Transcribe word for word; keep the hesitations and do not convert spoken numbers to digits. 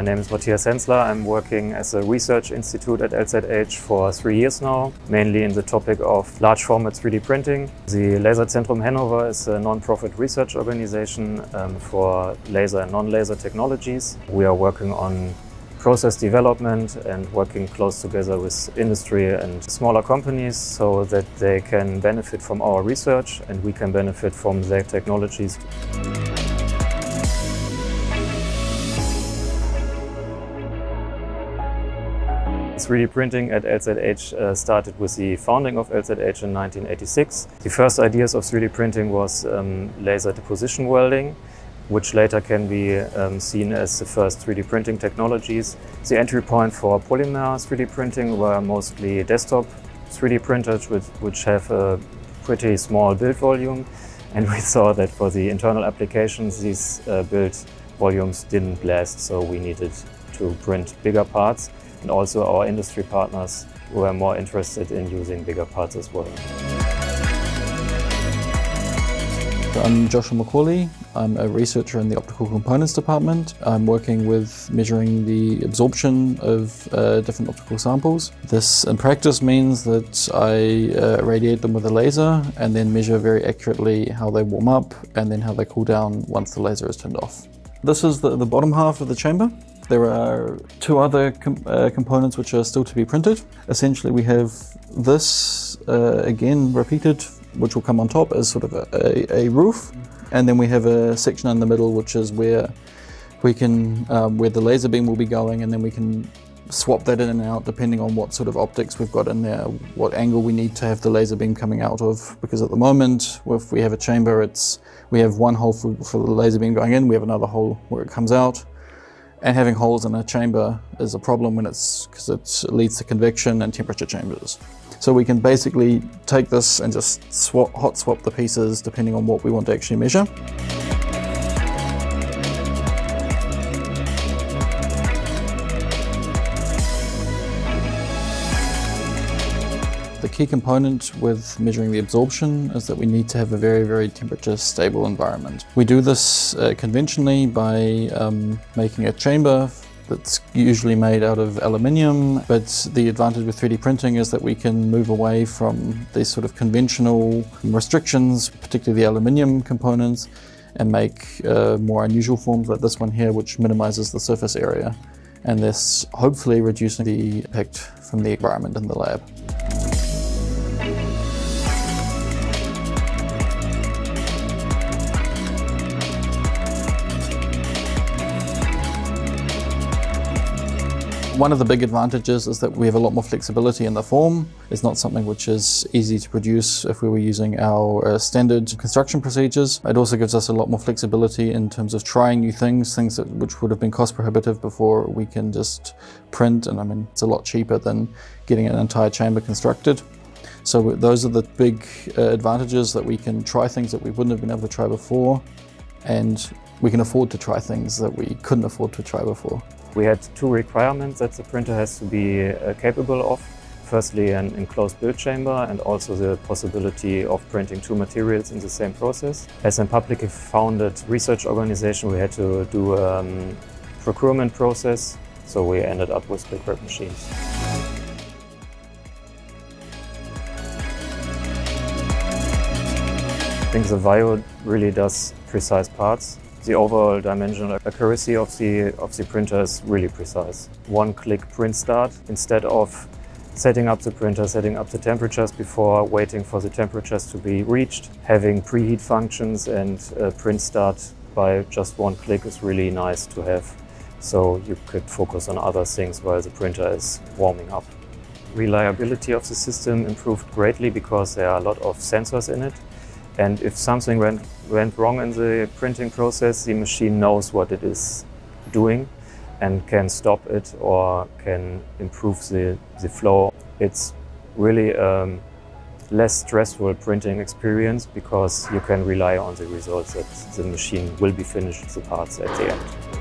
My name is Matthias Henzler. I'm working as a research institute at L Z H for three years now, mainly in the topic of large format three D printing. The Laser Zentrum Hannover is a non-profit research organization um, for laser and non-laser technologies. We are working on process development and working close together with industry and smaller companies so that they can benefit from our research and we can benefit from their technologies. three D printing at L Z H uh, started with the founding of L Z H in nineteen eighty-six. The first ideas of three D printing was um, laser deposition welding, which later can be um, seen as the first three D printing technologies. The entry point for polymer three D printing were mostly desktop three D printers, which, which have a pretty small build volume. And we saw that for the internal applications, these uh, build volumes didn't last, so we needed to print bigger parts. And also our industry partners were more interested in using bigger parts as well. I'm Joshua McCauley. I'm a researcher in the Optical Components department. I'm working with measuring the absorption of uh, different optical samples. This in practice means that I uh, irradiate them with a laser and then measure very accurately how they warm up and then how they cool down once the laser is turned off. This is the, the bottom half of the chamber. There are two other com uh, components which are still to be printed. Essentially we have this uh, again repeated, which will come on top as sort of a, a, a roof. And then we have a section in the middle which is where we can, um, where the laser beam will be going, and then we can swap that in and out depending on what sort of optics we've got in there, what angle we need to have the laser beam coming out of. Because at the moment, if we have a chamber, it's we have one hole for, for the laser beam going in, we have another hole where it comes out. And having holes in a chamber is a problem when it's because it leads to convection and temperature chambers. So we can basically take this and just swap, hot swap the pieces depending on what we want to actually measure. The key component with measuring the absorption is that we need to have a very, very temperature stable environment. We do this uh, conventionally by um, making a chamber that's usually made out of aluminium, but the advantage with three D printing is that we can move away from these sort of conventional restrictions, particularly the aluminium components, and make uh, more unusual forms like this one here, which minimizes the surface area, and this hopefully reducing the impact from the environment in the lab. One of the big advantages is that we have a lot more flexibility in the form. It's not something which is easy to produce if we were using our uh, standard construction procedures. It also gives us a lot more flexibility in terms of trying new things, things that, which would have been cost prohibitive before we can just print, and I mean, it's a lot cheaper than getting an entire chamber constructed. So those are the big uh, advantages, that we can try things that we wouldn't have been able to try before, and we can afford to try things that we couldn't afford to try before. We had two requirements that the printer has to be uh, capable of. Firstly, an enclosed build chamber, and also the possibility of printing two materials in the same process. As a publicly founded research organization, we had to do a um, procurement process, so we ended up with BigRep machines. I think the VIIO really does precise parts. The overall dimensional accuracy of the, of the printer is really precise. One-click print start. Instead of setting up the printer, setting up the temperatures before waiting for the temperatures to be reached, having preheat functions and uh, print start by just one click is really nice to have. So you could focus on other things while the printer is warming up. Reliability of the system improved greatly because there are a lot of sensors in it. And if something went, went wrong in the printing process, the machine knows what it is doing and can stop it or can improve the, the flow. It's really a less stressful printing experience because you can rely on the results that the machine will be finished the parts at the end.